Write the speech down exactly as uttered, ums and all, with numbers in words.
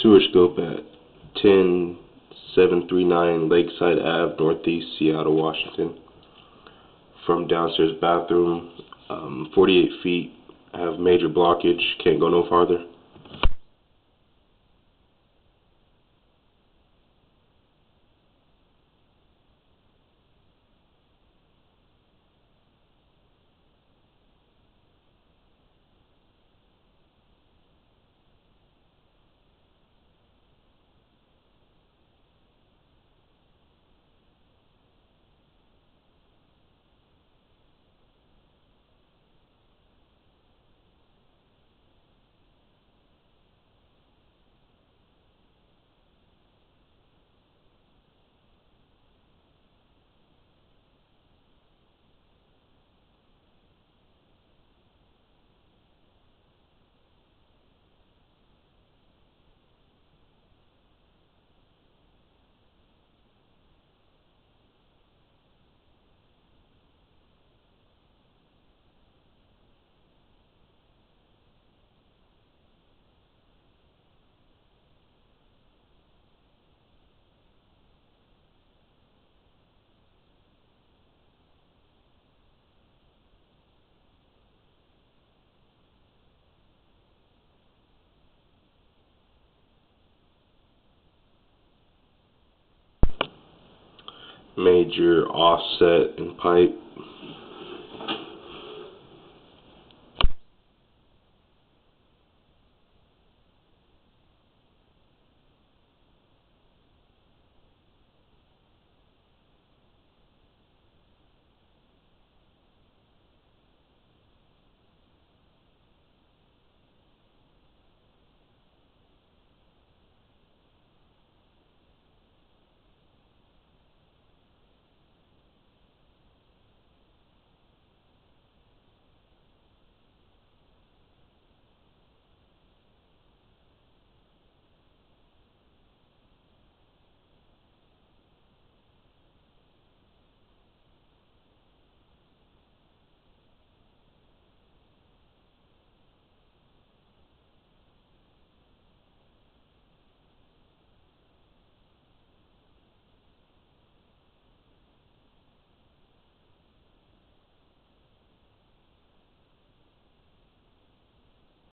sewer scope at ten seven three nine Lakeside Ave, Northeast Seattle, Washington. From downstairs bathroom, um, forty-eight feet. I have major blockage, can't go no farther. Major offset in pipe.